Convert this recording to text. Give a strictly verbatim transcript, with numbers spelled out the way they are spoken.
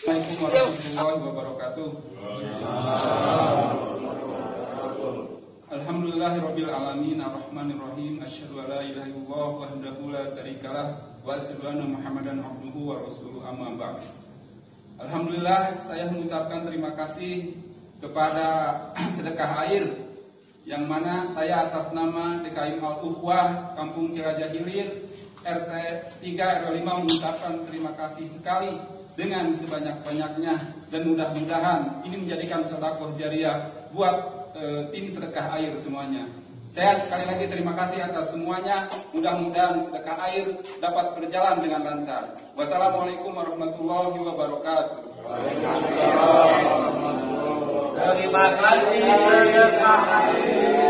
Assalamualaikum warahmatullahi wabarakatuh. Alhamdulillahirabbil alamin arrahmanir rahim asyhadu an la ilaha illallah wahdahu la syarikalah wa asyhadu anna muhammadan abduhu wa rasuluhu amma ba'd. Alhamdulillah, saya mengucapkan terima kasih kepada sedekah air yang mana saya atas nama D K I M Al-Ukhwah Kampung Cilacap Hilir R T tiga R W lima mengucapkan terima kasih sekali dengan sebanyak-banyaknya, dan mudah-mudahan ini menjadikan sedekah jariah buat e, tim sedekah air semuanya. Saya sekali lagi terima kasih atas semuanya. Mudah-mudahan sedekah air dapat berjalan dengan lancar. Wassalamualaikum warahmatullahi wabarakatuh. Terima kasih. Terima kasih.